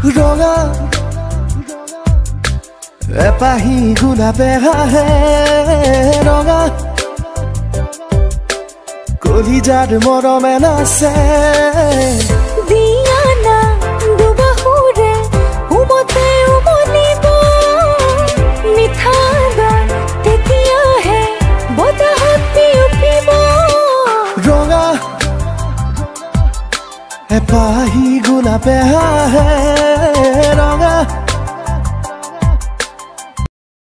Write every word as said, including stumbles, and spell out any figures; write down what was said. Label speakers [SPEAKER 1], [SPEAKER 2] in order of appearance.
[SPEAKER 1] ৰঙা এপাহি গোলাপে হাহে ৰঙা কলিজাৰ মৰমে নাচে
[SPEAKER 2] দিয়ানা দুবাহুৰে উমতে উমলিব মিঠা গান তেতিয়াহে বতাহত বিয়পিব
[SPEAKER 1] ৰঙা এপাহি গোলাপে হাহে ৰঙা